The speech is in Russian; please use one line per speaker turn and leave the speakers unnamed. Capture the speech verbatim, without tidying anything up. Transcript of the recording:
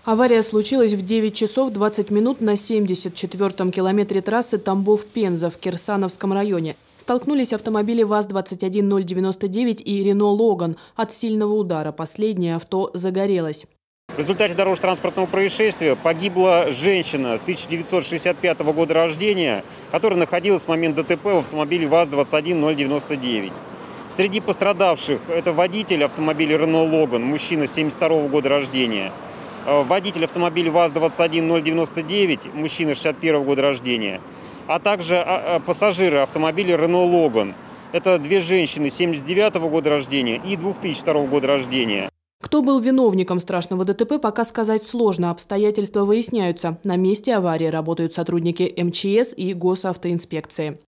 Авария случилась в девять часов двадцать минут на семьдесят четвёртом километре трассы Тамбов-Пенза в Кирсановском районе. Столкнулись автомобили ВАЗ двадцать один ноль девяносто девять и Рено Логан. От сильного удара последнее авто загорелось.
В результате дорожно-транспортного происшествия погибла женщина тысяча девятьсот шестьдесят пятого года рождения, которая находилась в момент ДТП в автомобиле ВАЗ двадцать один ноль девяносто девять. Среди пострадавших это водитель автомобиля Рено Логан, мужчина семьдесят второго года рождения. Водитель автомобиля ВАЗ двадцать один ноль девяносто девять, мужчина шестьдесят первого года рождения, а также пассажиры автомобиля Рено Логан. Это две женщины семьдесят девятого года рождения и две тысячи второго года рождения.
Кто был виновником страшного ДТП, пока сказать сложно. Обстоятельства выясняются. На месте аварии работают сотрудники эм че эс и госавтоинспекции.